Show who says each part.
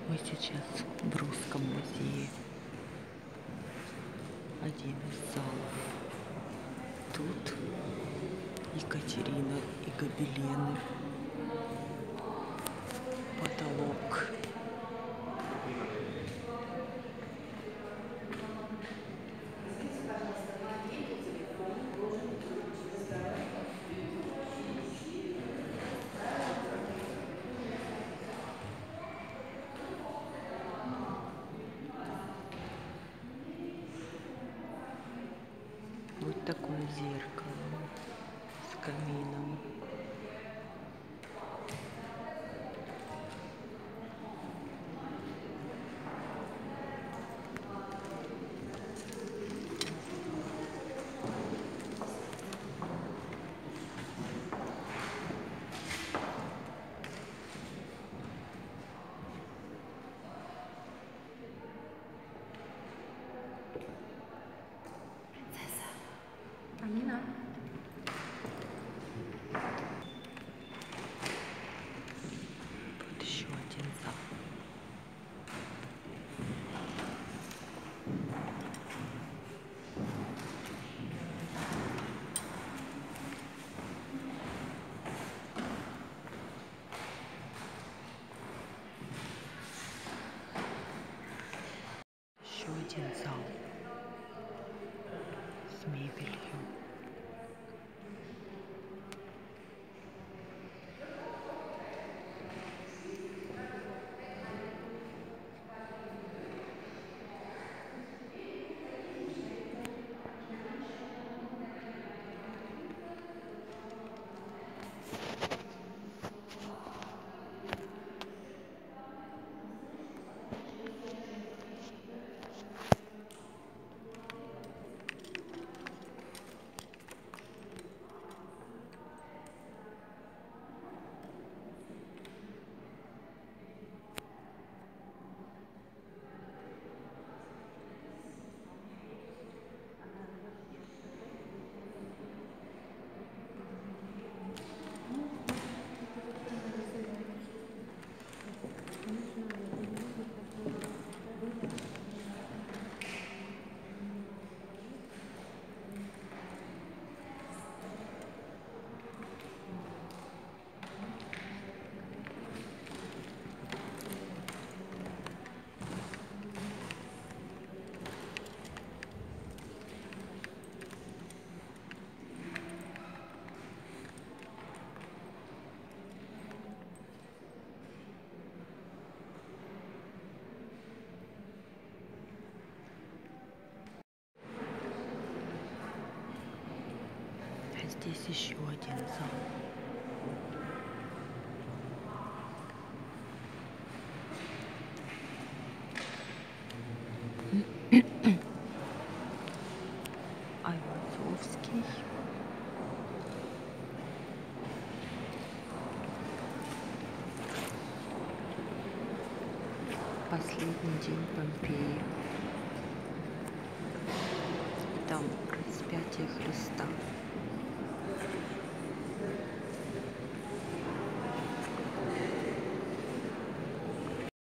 Speaker 1: Мы сейчас в Русском музее. Один из залов. Тут Екатерина и гобелены. Потолок. Вот такое зеркало с камином.
Speaker 2: Амина.
Speaker 1: Вот еще один зал. Еще один зал с мебелью. Здесь еще один зал. Айвазовский. Последний день Помпеи. Там распятие Христа.